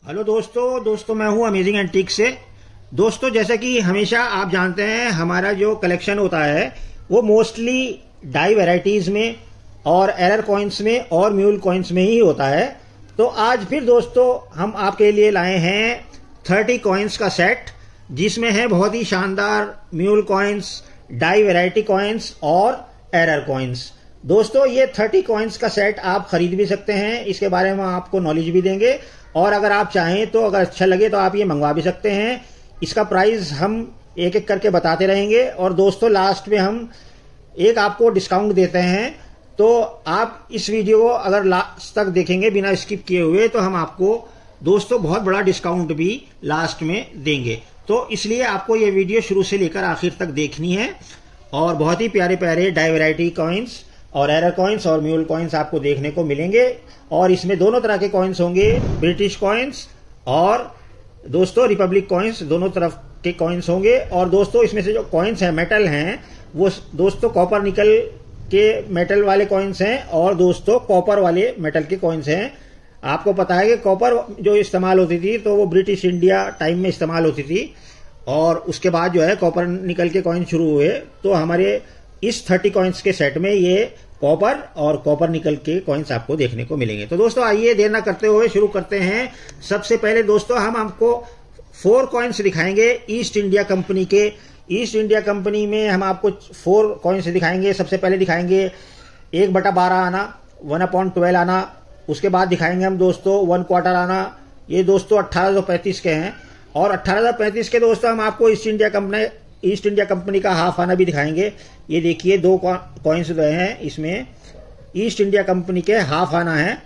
Hello दोस्तों मैं हूं अमेजिंग एंटीक से। दोस्तों जैसा कि हमेशा आप जानते हैं हमारा जो कलेक्शन होता है वो मोस्टली डाई वैरायटीज में और एरर कॉइन्स में और म्यूल कॉइन्स में ही होता है। तो आज फिर दोस्तों हम आपके लिए लाए हैं 30 कॉइन्स का सेट, जिसमें है बहुत ही शानदार mule coins, die variety coins और एरर कॉइन्स। दोस्तों ये 30 कॉइन्स का सेट आप खरीद भी सकते हैं, इसके बारे में आपको नॉलेज भी देंगे और अगर आप चाहें तो अगर अच्छा लगे तो आप ये मंगवा भी सकते हैं। इसका प्राइस हम एक एक करके बताते रहेंगे और दोस्तों लास्ट में हम एक आपको डिस्काउंट देते हैं। तो आप इस वीडियो को अगर लास्ट तक देखेंगे बिना स्किप किए हुए तो हम आपको दोस्तों बहुत बड़ा डिस्काउंट भी लास्ट में देंगे। तो इसलिए आपको ये वीडियो शुरू से लेकर आखिर तक देखनी है और बहुत ही प्यारे प्यारे डाई वैरायटी कॉइन्स और एरर कॉइन्स और म्यूल कॉइन्स आपको देखने को मिलेंगे। और इसमें दोनों तरह के कॉइन्स होंगे, ब्रिटिश कॉइन्स और दोस्तों रिपब्लिक कॉइन्स, दोनों तरफ के कॉइन्स होंगे। और दोस्तों इसमें से जो कॉइन्स हैं मेटल हैं वो दोस्तों कॉपर निकल के मेटल वाले कॉइन्स हैं और दोस्तों कॉपर वाले मेटल के कॉइन्स हैं। आपको पता है कि कॉपर जो इस्तेमाल होती थी तो वो ब्रिटिश इंडिया टाइम में इस्तेमाल होती थी और उसके बाद जो है कॉपर निकल के कॉइन शुरू हुए। तो हमारे इस 30 कॉइन्स के सेट में ये कॉपर और कॉपर निकल के कॉइन्स आपको देखने को मिलेंगे। तो दोस्तों आइए देर न करते हुए शुरू करते हैं। सबसे पहले दोस्तों हम आपको 4 कॉइन्स दिखाएंगे ईस्ट इंडिया कंपनी के। ईस्ट इंडिया कंपनी में हम आपको 4 कॉइन्स दिखाएंगे। सबसे पहले दिखाएंगे 1/12 आना, 1/12 आना। उसके बाद दिखाएंगे हम दोस्तों 1/4 आना, ये दोस्तों 1835 के हैं। और 1835 के दोस्तों हम आपको ईस्ट इंडिया कंपनी का हाफ आना भी दिखाएंगे। ये देखिए 2 कॉइन्स जो हैं इसमें ईस्ट इंडिया कंपनी के हाफ आना है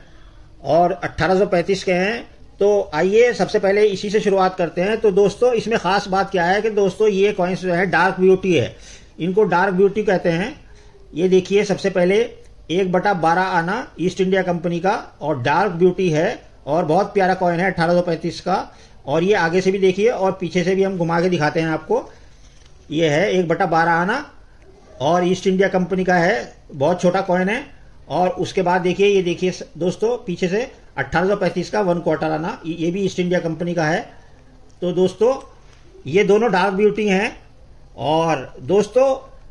और 1835 के हैं। तो आइए सबसे पहले इसी से शुरुआत करते हैं। तो दोस्तों इसमें खास बात क्या है कि दोस्तों ये कॉइन्स जो है डार्क ब्यूटी है, इनको डार्क ब्यूटी कहते हैं। ये देखिए सबसे पहले 1/12 आना ईस्ट इंडिया कंपनी का और डार्क ब्यूटी है और बहुत प्यारा कॉइन है 1835 का। और ये आगे से भी देखिए और पीछे से भी हम घुमा के दिखाते हैं आपको। ये है 1/12 आना और ईस्ट इंडिया कंपनी का है, बहुत छोटा कॉइन है। और उसके बाद देखिए ये देखिए दोस्तों पीछे से 1835 का 1/4 आना, ये भी ईस्ट इंडिया कंपनी का है। तो दोस्तों ये दोनों डार्क ब्यूटी हैं और दोस्तों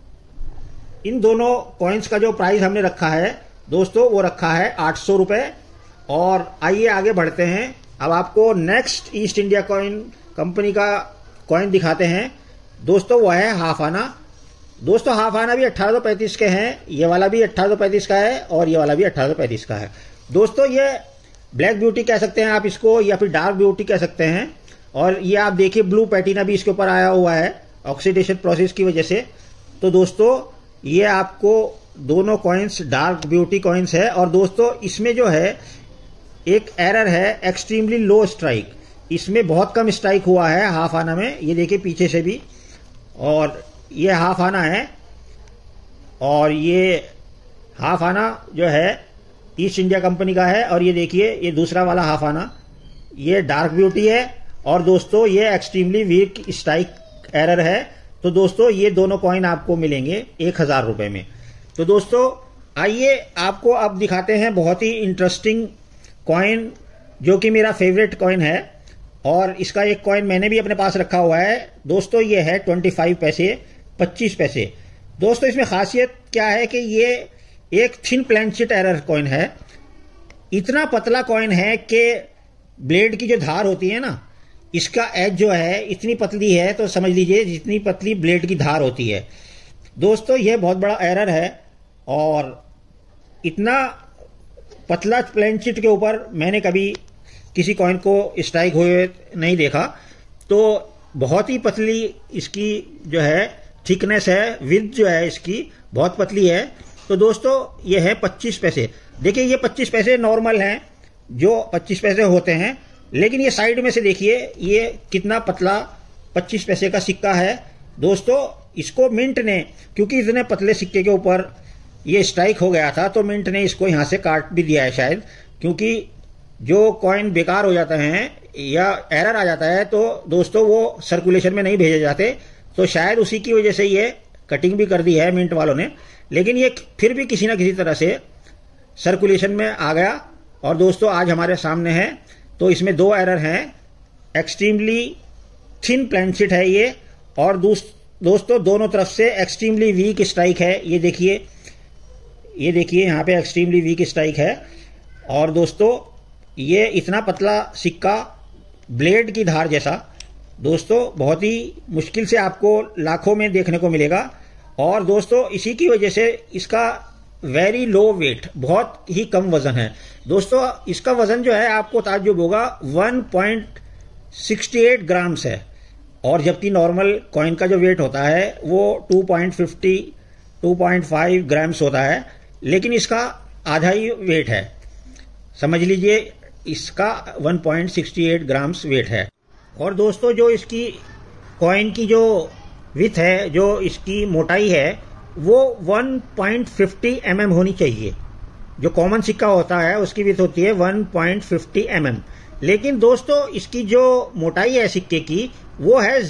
इन दोनों कॉइन्स का जो प्राइस हमने रखा है दोस्तों वो रखा है 800 रुपए। और आइए आगे बढ़ते हैं। अब आपको नेक्स्ट ईस्ट इंडिया कंपनी का कॉइन दिखाते हैं दोस्तों, वो है हाफ आना। दोस्तों हाफ आना भी 1835 के हैं, ये वाला भी 1835 का है और ये वाला भी 1835 का है। दोस्तों ये ब्लैक ब्यूटी कह सकते हैं आप इसको या फिर डार्क ब्यूटी कह सकते हैं। और ये आप देखिए ब्लू पैटिना भी इसके ऊपर आया हुआ है ऑक्सीडेशन प्रोसेस की वजह से। तो दोस्तों ये आपको दोनों कॉइन्स डार्क ब्यूटी कॉइन्स है। और दोस्तों इसमें जो है एक एरर है एक्सट्रीमली लो स्ट्राइक, इसमें बहुत कम स्ट्राइक हुआ है हाफ आना में। ये देखिए पीछे से भी, और ये हाफ आना है और ये हाफ आना जो है ईस्ट इंडिया कंपनी का है। और ये देखिए ये दूसरा वाला हाफ आना, ये डार्क ब्यूटी है और दोस्तों ये एक्सट्रीमली वीक स्ट्राइक एरर है। तो दोस्तों ये दोनों कॉइन आपको मिलेंगे 1000 रुपए में। तो दोस्तों आइए आपको अब दिखाते हैं बहुत ही इंटरेस्टिंग कॉइन जो कि मेरा फेवरेट कॉइन है और इसका एक कॉइन मैंने भी अपने पास रखा हुआ है दोस्तों। ये है 25 पैसे, 25 पैसे। दोस्तों इसमें खासियत क्या है कि ये एक thin plain sheet error coin है। इतना पतला कॉइन है कि ब्लेड की जो धार होती है ना, इसका एज जो है इतनी पतली है तो समझ लीजिए जितनी पतली ब्लेड की धार होती है। दोस्तों ये बहुत बड़ा एरर है और इतना पतला प्लेन शीट के ऊपर मैंने कभी किसी कॉइन को स्ट्राइक हुए नहीं देखा। तो बहुत ही पतली इसकी जो है थिकनेस है, विड्थ जो है इसकी बहुत पतली है। तो दोस्तों ये है 25 पैसे। देखिए ये 25 पैसे नॉर्मल हैं जो 25 पैसे होते हैं, लेकिन ये साइड में से देखिए ये कितना पतला 25 पैसे का सिक्का है। दोस्तों इसको मिंट ने, क्योंकि इतने पतले सिक्के के ऊपर ये स्ट्राइक हो गया था तो मिंट ने इसको यहां से काट भी दिया है शायद, क्योंकि जो कॉइन बेकार हो जाते हैं या एरर आ जाता है तो दोस्तों वो सर्कुलेशन में नहीं भेजे जाते। तो शायद उसी की वजह से ये कटिंग भी कर दी है मिंट वालों ने, लेकिन ये फिर भी किसी ना किसी तरह से सर्कुलेशन में आ गया। और दोस्तों आज हमारे सामने है तो इसमें दो एरर हैं। एक्सट्रीमली थिन प्लेन शीट है ये, और दोस्तों दोनों तरफ से एक्सट्रीमली वीक स्ट्राइक है। ये देखिए यहाँ पे एक्सट्रीमली वीक स्ट्राइक है। और दोस्तों ये इतना पतला सिक्का ब्लेड की धार जैसा दोस्तों बहुत ही मुश्किल से आपको लाखों में देखने को मिलेगा। और दोस्तों इसी की वजह से इसका वेरी लो वेट, बहुत ही कम वजन है। दोस्तों इसका वजन जो है आपको ताज्जुब होगा 1.68 ग्राम्स है, और जबकि नॉर्मल कॉइन का जो वेट होता है वो 2.5 ग्राम्स होता है, लेकिन इसका आधा ही वेट है। समझ लीजिए इसका 1.68 ग्राम्स वेट है। और दोस्तों जो इसकी कॉइन की जो विथ है, जो इसकी मोटाई है, वो 1.50 mm होनी चाहिए। जो कॉमन सिक्का होता है उसकी विथ होती है 1.50 mm, लेकिन दोस्तों इसकी जो मोटाई है सिक्के की वो है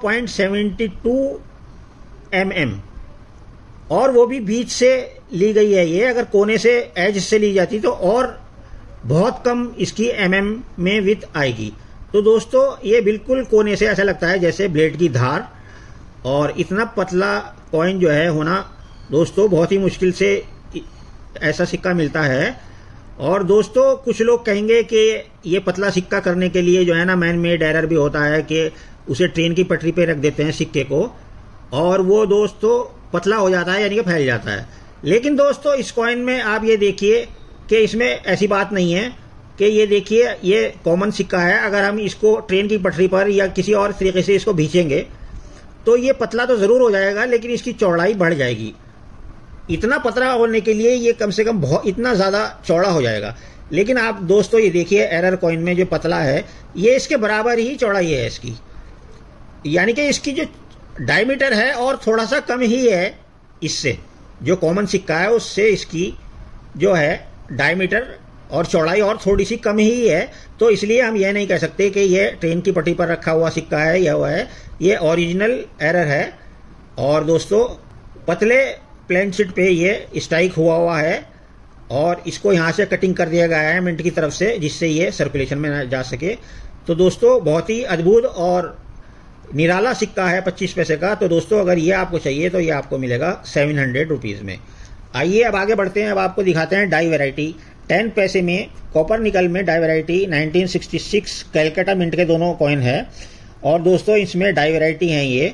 0.72 mm, और वो भी बीच से ली गई है। ये अगर कोने से एज से ली जाती तो और बहुत कम इसकी mm में विथ आएगी। तो दोस्तों ये बिल्कुल कोने से ऐसा लगता है जैसे ब्लेड की धार, और इतना पतला कॉइन जो है होना दोस्तों बहुत ही मुश्किल से ऐसा सिक्का मिलता है। और दोस्तों कुछ लोग कहेंगे कि ये पतला सिक्का करने के लिए जो है ना मैन मेड एरर भी होता है कि उसे ट्रेन की पटरी पे रख देते हैं सिक्के को, और वो दोस्तों पतला हो जाता है, यानी कि फैल जाता है। लेकिन दोस्तों इस कॉइन में आप ये देखिए कि इसमें ऐसी बात नहीं है कि ये देखिए ये कॉमन सिक्का है। अगर हम इसको ट्रेन की पटरी पर या किसी और तरीके से इसको भींचेंगे तो ये पतला तो जरूर हो जाएगा, लेकिन इसकी चौड़ाई बढ़ जाएगी। इतना पतला होने के लिए ये कम से कम बहुत इतना ज्यादा चौड़ा हो जाएगा। लेकिन आप दोस्तों ये देखिए एरर कॉइन में जो पतला है ये इसके बराबर ही चौड़ाई है इसकी, यानी कि इसकी जो डायमीटर है और थोड़ा सा कम ही है इससे, जो कॉमन सिक्का है उससे इसकी जो है डायमीटर और चौड़ाई और थोड़ी सी कम ही है। तो इसलिए हम यह नहीं कह सकते कि ये ट्रेन की पटरी पर रखा हुआ सिक्का है या हुआ है, ये ओरिजिनल एरर है। और दोस्तों पतले प्लेन शीट पे ये स्ट्राइक हुआ है, और इसको यहाँ से कटिंग कर दिया गया है मिंट की तरफ से, जिससे ये सर्कुलेशन में ना जा सके। तो दोस्तों बहुत ही अद्भुत और निराला सिक्का है 25 पैसे का। तो दोस्तों अगर ये आपको चाहिए तो ये आपको मिलेगा 700 रुपीज में। आइए अब आगे बढ़ते हैं। अब आपको दिखाते हैं डाई वेराइटी। 10 पैसे में कॉपर निकल में डाई वेराइटी 1966 कैलकाटा मिंट के दोनों कॉइन है। और दोस्तों इसमें डाई वेराइटी हैं। ये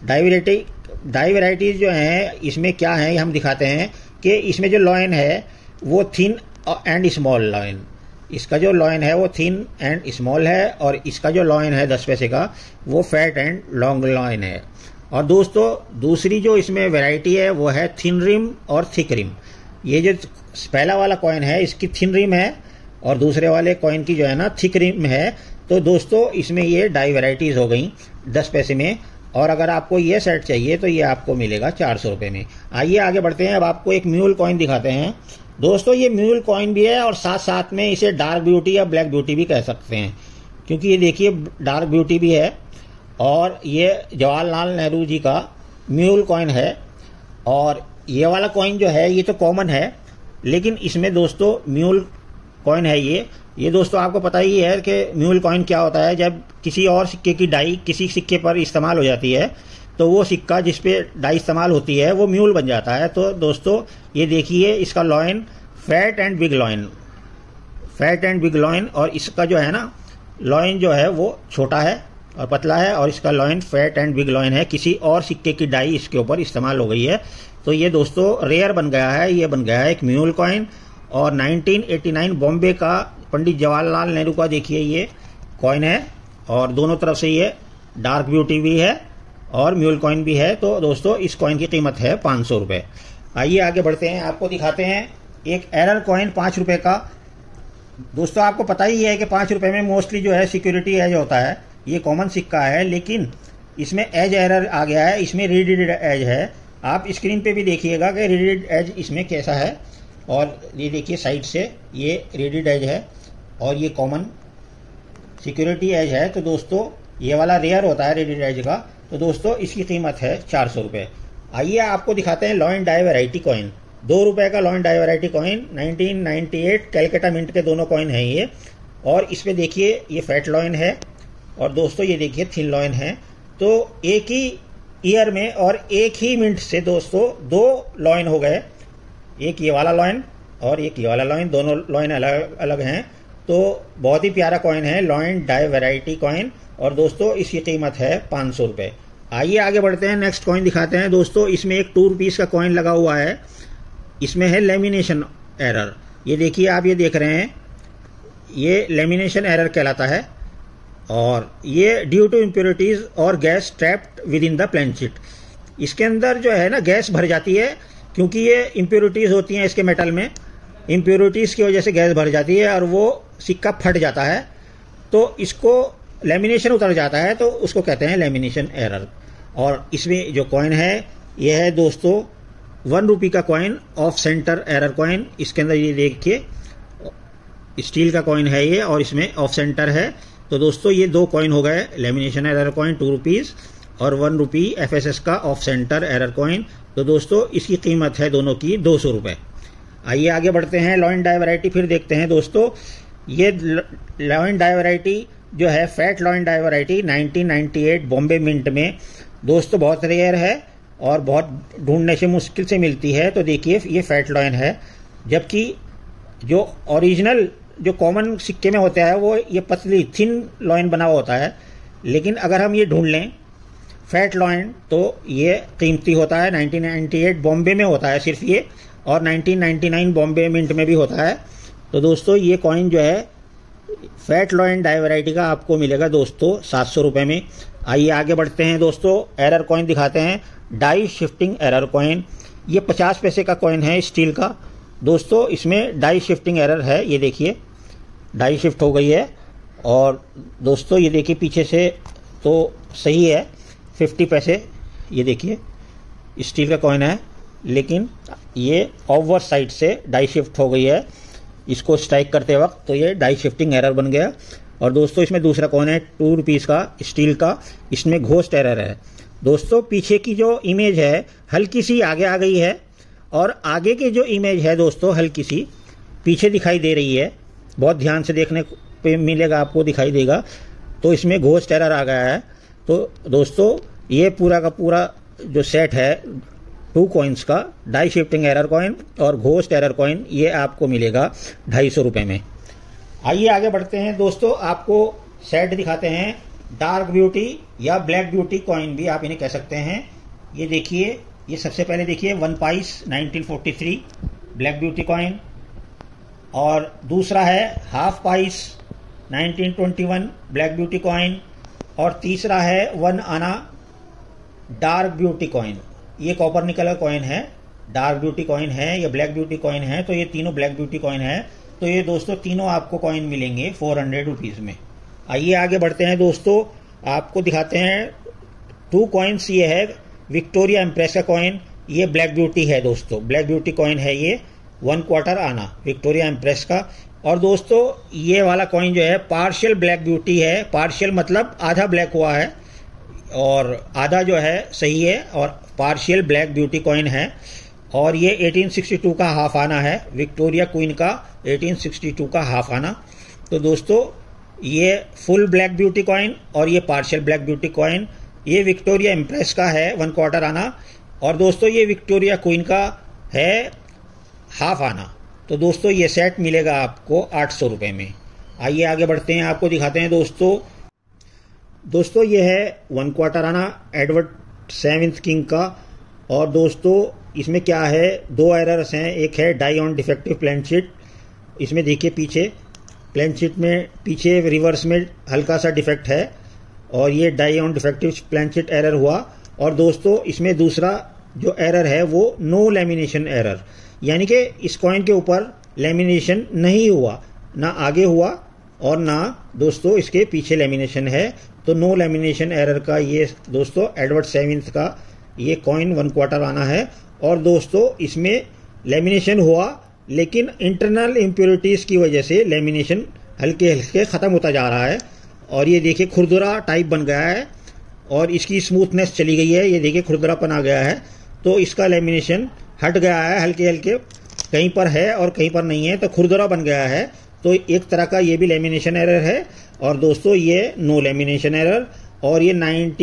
डाई वेराइटीज जो हैं इसमें क्या है ये हम दिखाते हैं कि इसमें जो लॉइन है वो थिन एंड स्मॉल लॉइन, इसका जो लॉइन है वो थिन एंड स्मॉल है, और इसका जो लॉइन है 10 पैसे का वो फैट एंड लॉन्ग लॉइन है। और दोस्तों दूसरी जो इसमें वैरायटी है वो है थिन रिम और थिक रिम। ये जो पहला वाला कॉइन है इसकी थिन रिम है, और दूसरे वाले कॉइन की जो है ना थिक रिम है। तो दोस्तों इसमें ये डाई वैरायटीज हो गई 10 पैसे में। और अगर आपको ये सेट चाहिए तो ये आपको मिलेगा 400 रुपये में। आइए आगे बढ़ते हैं। अब आपको एक म्यूल कॉइन दिखाते हैं। दोस्तों ये म्यूल कॉइन भी है, और साथ साथ में इसे डार्क ब्यूटी या ब्लैक ब्यूटी भी कह सकते हैं, क्योंकि ये देखिए डार्क ब्यूटी भी है। और ये जवाहरलाल नेहरू जी का म्यूल कॉइन है। और ये वाला कॉइन जो है ये तो कॉमन है, लेकिन इसमें दोस्तों म्यूल कॉइन है ये दोस्तों आपको पता ही है कि म्यूल कॉइन क्या होता है। जब किसी और सिक्के की डाई किसी सिक्के पर इस्तेमाल हो जाती है तो वो सिक्का जिस पे डाई इस्तेमाल होती है वो म्यूल बन जाता है। तो दोस्तों ये देखिए इसका lion fat and big lion, और इसका जो है ना लॉइन जो है वो छोटा है और पतला है, और इसका lion fat and big lion है। किसी और सिक्के की डाई इसके ऊपर इस्तेमाल हो गई है, तो ये दोस्तों रेयर बन गया है। ये बन गया है एक म्यूल कॉइन। और 1989 बॉम्बे का पंडित जवाहरलाल नेहरू का देखिए ये कॉइन है, और दोनों तरफ से ये डार्क ब्यूटी भी है और म्यूल कॉइन भी है। तो दोस्तों इस कॉइन की कीमत है 500 रुपये। आइए आगे बढ़ते हैं। आपको दिखाते हैं एक एरर कॉइन 5 रुपये का। दोस्तों आपको पता ही है कि 5 रुपये में मोस्टली जो है सिक्योरिटी एज होता है। ये कॉमन सिक्का है, लेकिन इसमें एज एरर आ गया है, इसमें रीडेड एज है। आप स्क्रीन पे भी देखिएगा कि रीडेड एज इसमें कैसा है। और ये देखिए साइड से ये रीडेड एज है और ये कॉमन सिक्योरिटी एज है। तो दोस्तों ये वाला रेयर होता है रीडेड एज का। तो दोस्तों इसकी कीमत है 400 रुपये। आइए आपको दिखाते हैं लॉइन डाई वैरायटी कॉइन। 2 रुपये का lion die variety coin 1998 Calcutta mint के दोनों कॉइन हैं ये। और इसमें देखिए ये फैट लॉइन है और दोस्तों ये देखिए थिन लॉइन है। तो एक ही ईयर में और एक ही मिनट से दोस्तों 2 लॉइन हो गए, एक ये वाला लॉइन और एक ये वाला लॉइन, दोनों लॉइन अलग अलग हैं। तो बहुत ही प्यारा कॉइन है लॉइन डाई वैरायटी कॉइन और दोस्तों इसकी कीमत है 500 रुपये। आइए आगे बढ़ते हैं, नेक्स्ट कॉइन दिखाते हैं दोस्तों। इसमें एक 2 रुपीज़ का कॉइन लगा हुआ है, इसमें है लेमिनेशन एरर। ये देखिए आप ये देख रहे हैं, ये लेमिनेशन एरर कहलाता है और ये ड्यू टू इम्प्योरिटीज और gas trapped within the plain sheet. इसके अंदर जो है ना गैस भर जाती है क्योंकि ये इम्प्योरिटीज होती हैं इसके मेटल में, इम्प्योरिटीज की वजह से गैस भर जाती है और वो सिक्का फट जाता है, तो इसको लेमिनेशन उतर जाता है, तो उसको कहते हैं लेमिनेशन एरर। और इसमें जो कॉइन है ये है दोस्तों 1 रुपी का coin off centre error coin. इसके अंदर ये देखिए स्टील का कॉइन है ये और इसमें ऑफ सेंटर है। तो दोस्तों ये 2 कॉइन हो गए, लेमिनेशन एरर कॉइन 2 रुपीज़ और 1 रुपी FSS का ऑफ सेंटर एरर कॉइन। तो दोस्तों इसकी कीमत है दोनों की 200 रुपये। आइए आगे बढ़ते हैं, लॉइन डाई वैरायटी फिर देखते हैं दोस्तों। ये लॉइन डाई वैरायटी जो है fat lion die variety 1998 Bombay mint में दोस्तों बहुत रेयर है और बहुत ढूंढने से मुश्किल से मिलती है। तो देखिए ये फैट लॉइन है, जबकि जो ओरिजिनल जो कॉमन सिक्के में होता है वो ये पतली थिन लॉइन बना हुआ होता है, लेकिन अगर हम ये ढूंढ लें फैट लॉइन तो ये कीमती होता है। 1998 बॉम्बे में होता है सिर्फ ये, और 1999 बॉम्बे मिंट में भी होता है। तो दोस्तों ये कॉइन जो है फैट लॉइन डाई वैरायटी का आपको मिलेगा दोस्तों 700 रुपये में। आइए आगे बढ़ते हैं दोस्तों, एरर कॉइन दिखाते हैं, डाई शिफ्टिंग एरर कॉइन। ये 50 पैसे का कॉइन है स्टील का दोस्तों, इसमें डाई शिफ्टिंग एरर है। ये देखिए डाई शिफ्ट हो गई है और दोस्तों ये देखिए पीछे से तो सही है 50 पैसे, ये देखिए स्टील का कॉइन है, लेकिन ये ओवर साइड से डाई शिफ्ट हो गई है। इसको स्ट्राइक करते वक्त तो ये डाई शिफ्टिंग एरर बन गया। और दोस्तों इसमें दूसरा कॉइन है 2 रुपीज़ का स्टील का, इसमें घोस्ट एरर है। दोस्तों पीछे की जो इमेज है हल्की सी आगे आ गई है और आगे की जो इमेज है दोस्तों हल्की सी पीछे दिखाई दे रही है, बहुत ध्यान से देखने पे मिलेगा आपको, दिखाई देगा। तो इसमें घोस्ट एरर आ गया है। तो दोस्तों ये पूरा का पूरा जो सेट है 2 कॉइन्स का, डाई शिफ्टिंग एरर कॉइन और घोस्ट एरर कॉइन, ये आपको मिलेगा 250 रुपये में। आइए आगे बढ़ते हैं दोस्तों, आपको सेट दिखाते हैं डार्क ब्यूटी या ब्लैक ब्यूटी कॉइन भी आप इन्हें कह सकते हैं। ये देखिए, ये सबसे पहले देखिए 1 पाइस 1943 ब्लैक ब्यूटी कॉइन, और दूसरा है half pice 1921 black beauty coin, और तीसरा है 1 आना डार्क ब्यूटी कॉइन। ये कॉपर निकल का कॉइन है, डार्क ब्यूटी कॉइन है, ये ब्लैक ब्यूटी कॉइन है। तो ये तीनों ब्लैक ब्यूटी कॉइन है। तो ये दोस्तों तीनों आपको कॉइन मिलेंगे 400 रुपीज़ में। आइए आगे बढ़ते हैं दोस्तों, आपको दिखाते हैं 2 कॉइन्स। ये है विक्टोरिया एम्प्रेस का कॉइन, ये ब्लैक ब्यूटी है दोस्तों, ब्लैक ब्यूटी कॉइन है ये 1 क्वार्टर आना विक्टोरिया एम्प्रेस का। और दोस्तों ये वाला कॉइन जो है पार्शियल ब्लैक ब्यूटी है, पार्शियल मतलब आधा ब्लैक हुआ है और आधा जो है सही है, और पार्शियल ब्लैक ब्यूटी कॉइन है। और ये 1862 का हाफ आना है, विक्टोरिया क्वीन का 1862 का हाफ आना। तो दोस्तों ये फुल ब्लैक ब्यूटी कॉइन और ये पार्शियल ब्लैक ब्यूटी कॉइन, ये विक्टोरिया एम्प्रेस का है 1 क्वार्टर आना, और दोस्तों ये विक्टोरिया क्वीन का है हाफ आना। तो दोस्तों ये सेट मिलेगा आपको 800 रुपये में। आइए आगे बढ़ते हैं, आपको दिखाते हैं दोस्तों ये है 1 क्वार्टर आना एडवर्ड 7th किंग का। और दोस्तों इसमें क्या है, 2 एरर्स हैं, एक है die on defective plain sheet. इसमें देखिए पीछे प्लेन शीट में पीछे रिवर्स में हल्का सा डिफेक्ट है और ये die on defective plain sheet error हुआ। और दोस्तों इसमें दूसरा जो एरर है वो नो लेमिनेशन एरर, यानी कि इस कॉइन के ऊपर लेमिनेशन नहीं हुआ, ना आगे हुआ और ना दोस्तों इसके पीछे लेमिनेशन है। तो नो लेमिनेशन एरर का ये दोस्तों एडवर्ड 7th का ये कॉइन 1 क्वार्टर आना है। और दोस्तों इसमें लेमिनेशन हुआ, लेकिन इंटरनल इम्प्योरिटीज की वजह से लेमिनेशन हल्के हल्के ख़त्म होता जा रहा है। और ये देखिए खुरदुरा टाइप बन गया है और इसकी स्मूथनेस चली गई है, ये देखिए खुरदुरापन आ गया है। तो इसका लेमिनेशन हट गया है, हल्के हल्के कहीं पर है और कहीं पर नहीं है, तो खुरदुरा बन गया है। तो एक तरह का ये भी लेमिनेशन एरर है, और दोस्तों ये नो लेमिनेशन एरर, और ये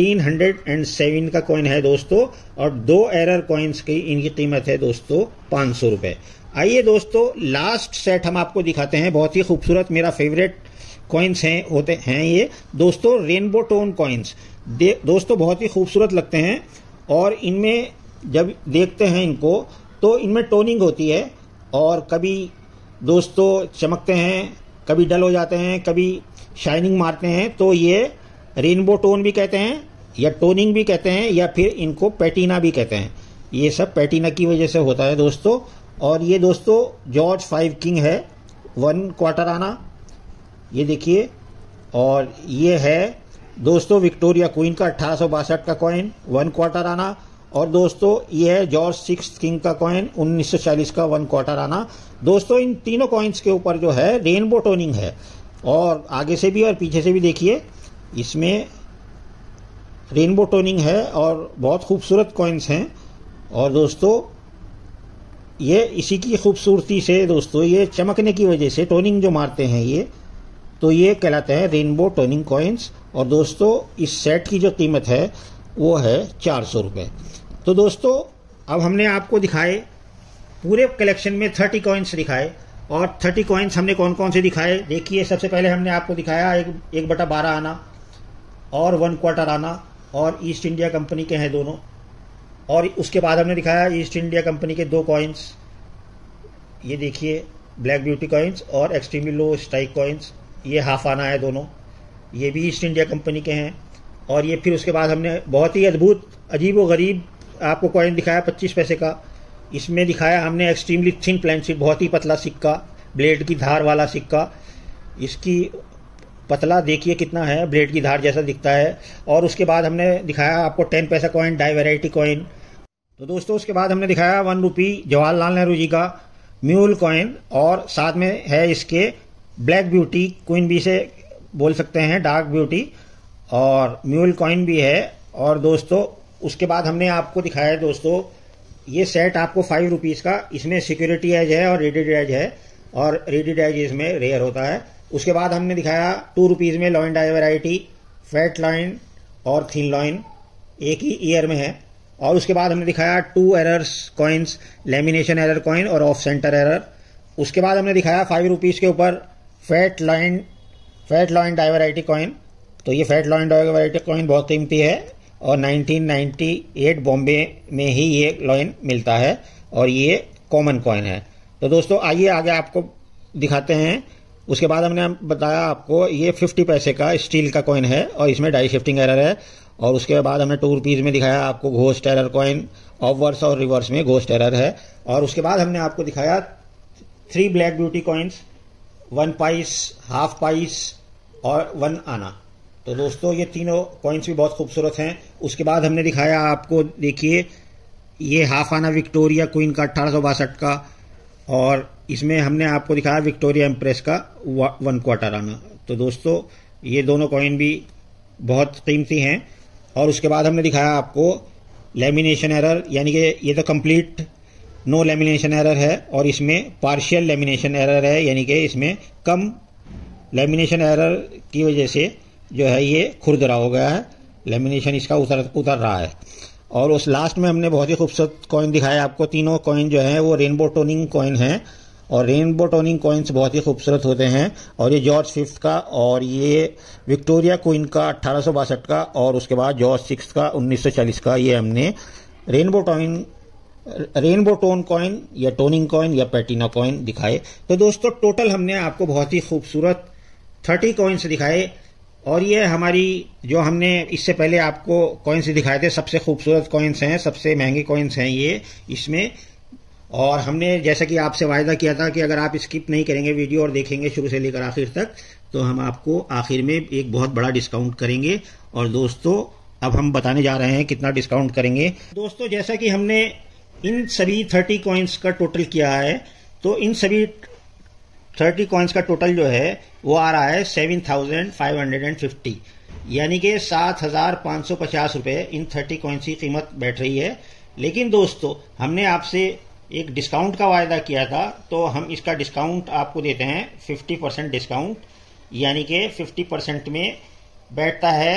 1907 का कॉइन है दोस्तों, और 2 एरर कॉइन्स की इनकी कीमत है दोस्तों 500 रुपए। आइए दोस्तों लास्ट सेट हम आपको दिखाते हैं, बहुत ही खूबसूरत, मेरा फेवरेट कॉइन्स हैं ये दोस्तों, रेनबो टोन कॉइन्स। दोस्तों बहुत ही खूबसूरत लगते हैं, और इनमें जब देखते हैं इनको तो इनमें टोनिंग होती है, और कभी दोस्तों चमकते हैं, कभी डल हो जाते हैं, कभी शाइनिंग मारते हैं, तो ये रेनबो टोन भी कहते हैं, या टोनिंग भी कहते हैं, या फिर इनको पैटीना भी कहते हैं। ये सब पैटीना की वजह से होता है दोस्तों। और ये दोस्तों जॉर्ज 5 किंग है 1 क्वार्टर आना, ये देखिए। और ये है दोस्तों विक्टोरिया क्वीन का 1862 का कॉइन 1 क्वार्टर आना, और दोस्तों ये है जॉर्ज 6 किंग का कॉइन 1940 का 1 क्वार्टर आना। दोस्तों इन तीनों कॉइन्स के ऊपर जो है रेनबो टोनिंग है, और आगे से भी और पीछे से भी देखिए इसमें रेनबो टोनिंग है, और बहुत खूबसूरत कॉइन्स हैं। और दोस्तों ये इसी की खूबसूरती से दोस्तों, ये चमकने की वजह से टोनिंग जो मारते हैं ये, तो ये कहलाते हैं रेनबो टोनिंग कॉइन्स। और दोस्तों इस सेट की जो कीमत है वो है 400 रुपये। तो दोस्तों अब हमने आपको दिखाए पूरे कलेक्शन में 30 कॉइन्स दिखाए, और 30 कॉइन्स हमने कौन कौन से दिखाए देखिए। सबसे पहले हमने आपको दिखाया 1/12 आना और 1 क्वार्टर आना, और ईस्ट इंडिया कंपनी के हैं दोनों। और उसके बाद हमने दिखाया ईस्ट इंडिया कंपनी के 2 कॉइन्स, ये देखिए ब्लैक ब्यूटी कॉइन्स और एक्सट्रीमली लो स्ट्राइक कॉइन्स, ये हाफ आना है दोनों, ये भी ईस्ट इंडिया कंपनी के हैं। और ये फिर उसके बाद हमने बहुत ही अद्भुत अजीब व गरीब आपको कॉइन दिखाया 25 पैसे का। इसमें दिखाया हमने एक्सट्रीमली थिन प्लेनशीट, बहुत ही पतला सिक्का, ब्लेड की धार वाला सिक्का। इसकी पतला देखिए कितना है, ब्लेड की धार जैसा दिखता है। और उसके बाद हमने दिखाया आपको 10 पैसा कॉइन, डाई वेराइटी कॉइन। तो दोस्तों उसके बाद हमने दिखाया 1 रुपी जवाहरलाल नेहरू जी का म्यूल कॉइन, और साथ में है इसके ब्लैक ब्यूटी, क्वीन बी से बोल सकते हैं, डार्क ब्यूटी, और म्यूल कॉइन भी है। और दोस्तों उसके बाद हमने आपको दिखाया दोस्तों ये सेट आपको 5 रुपीज़ का, इसमें सिक्योरिटी एज है और रेडेड एज है, और रेडेड एज इसमें रेयर होता है। उसके बाद हमने दिखाया 2 रुपीज़ में lion die variety, fat lion और थिन लॉइन, एक ही ईयर में है। और उसके बाद हमने दिखाया 2 errors coins, lamination error coin और ऑफ सेंटर एरर। उसके बाद हमने दिखाया 5 रुपीज़ के ऊपर fat lion die variety coin. तो ये fat lion die variety coin बहुत कीमती है, और 1998 बॉम्बे में ही ये लॉइन मिलता है, और ये कॉमन कॉइन है। तो दोस्तों आइए आगे आपको दिखाते हैं। उसके बाद हमने बताया आपको ये 50 पैसे का स्टील का कॉइन है, और इसमें डाई शिफ्टिंग एरर है। और उसके बाद हमने 2 रुपीज़ में दिखाया आपको घोस्ट एरर कॉइन, ऑफवर्स और रिवर्स में घोस्ट एरर है। और उसके बाद हमने आपको दिखाया 3 black beauty coins, 1 pice, half pice और 1 आना। तो दोस्तों ये तीनों कॉइन्स भी बहुत खूबसूरत हैं। उसके बाद हमने दिखाया आपको देखिए ये हाफ आना विक्टोरिया क्वीन का 1862 का, और इसमें हमने आपको दिखाया विक्टोरिया एम्प्रेस का 1 क्वार्टर आना। तो दोस्तों ये दोनों कॉइन भी बहुत कीमती हैं। और उसके बाद हमने दिखाया आपको लेमिनेशन एरर, यानी कि ये तो कंप्लीट नो लेमिनेशन एरर है, और इसमें पार्शियल लेमिनेशन एरर है, यानी कि इसमें कम लेमिनेशन एरर की वजह से जो है ये खुरदरा हो गया है, लेमिनेशन इसका उतर रहा है। और उस लास्ट में हमने बहुत ही खूबसूरत कॉइन दिखाया आपको। तीनों कॉइन जो हैं वो रेनबो टोनिंग कॉइन हैं, और रेनबो टोनिंग कॉइन्स बहुत ही खूबसूरत होते हैं। और ये जॉर्ज 5 का, और ये विक्टोरिया क्वीन का 1862 का, और उसके बाद जॉर्ज 6 का 1940 का। ये हमने रेनबो टोन कॉइन या टोनिंग कॉइन या पैटीना कॉइन दिखाए। तो दोस्तों टोटल हमने आपको बहुत ही खूबसूरत 30 कॉइन्स दिखाए, और ये हमारी जो हमने इससे पहले आपको कॉइन्स दिखाए थे सबसे खूबसूरत कॉइन्स हैं, सबसे महंगे कॉइन्स हैं ये इसमें। और हमने जैसा कि आपसे वायदा किया था कि अगर आप स्किप नहीं करेंगे वीडियो और देखेंगे शुरू से लेकर आखिर तक, तो हम आपको आखिर में एक बहुत बड़ा डिस्काउंट करेंगे। और दोस्तों अब हम बताने जा रहे हैं कितना डिस्काउंट करेंगे। दोस्तों जैसा कि हमने इन सभी 30 कॉइन्स का टोटल किया है, तो इन सभी 30 कॉइन्स का टोटल जो है वो आ रहा है 7550, यानी कि 7550 रुपये इन 30 कॉइन्स की कीमत बैठ रही है। लेकिन दोस्तों हमने आपसे एक डिस्काउंट का वायदा किया था, तो हम इसका डिस्काउंट आपको देते हैं 50% डिस्काउंट, यानी कि 50% में बैठता है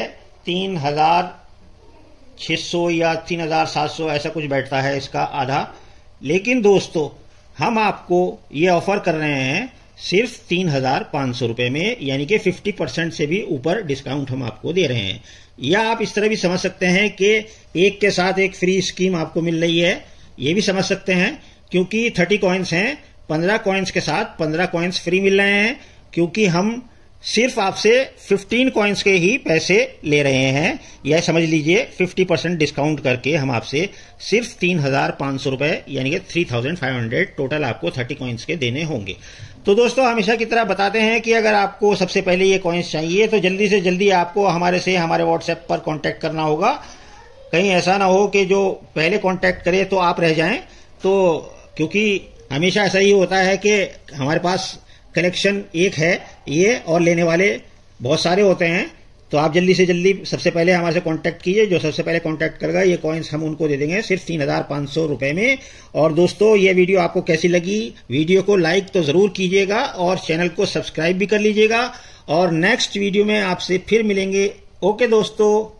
3600 या 3700 ऐसा कुछ बैठता है इसका आधा। लेकिन दोस्तों हम आपको ये ऑफर कर रहे हैं सिर्फ 3500 रुपए में, यानी कि 50% से भी ऊपर डिस्काउंट हम आपको दे रहे हैं। या आप इस तरह भी समझ सकते हैं कि एक के साथ एक फ्री स्कीम आपको मिल रही है, ये भी समझ सकते हैं, क्योंकि 30 कॉइन्स हैं, 15 कॉइन्स के साथ 15 कॉइन्स फ्री मिल रहे हैं, क्योंकि हम सिर्फ आपसे 15 कॉइन्स के ही पैसे ले रहे हैं। यह समझ लीजिए 50% डिस्काउंट करके हम आपसे सिर्फ 3500 रुपए यानी कि 3500 टोटल आपको 30 कॉइन्स के देने होंगे। तो दोस्तों हमेशा की तरह बताते हैं कि अगर आपको सबसे पहले ये कॉइन्स चाहिए तो जल्दी से जल्दी आपको हमारे व्हाट्सएप पर कांटेक्ट करना होगा। कहीं ऐसा ना हो कि जो पहले कांटेक्ट करे तो आप रह जाएं, तो क्योंकि हमेशा ऐसा ही होता है कि हमारे पास कलेक्शन एक है ये और लेने वाले बहुत सारे होते हैं। तो आप जल्दी से जल्दी सबसे पहले हमारे से कांटेक्ट कीजिए, जो सबसे पहले कांटेक्ट करेगा ये कॉइन्स हम उनको दे देंगे सिर्फ 3500 रुपए में। और दोस्तों ये वीडियो आपको कैसी लगी, वीडियो को लाइक तो जरूर कीजिएगा और चैनल को सब्सक्राइब भी कर लीजिएगा, और नेक्स्ट वीडियो में आपसे फिर मिलेंगे। ओके दोस्तों।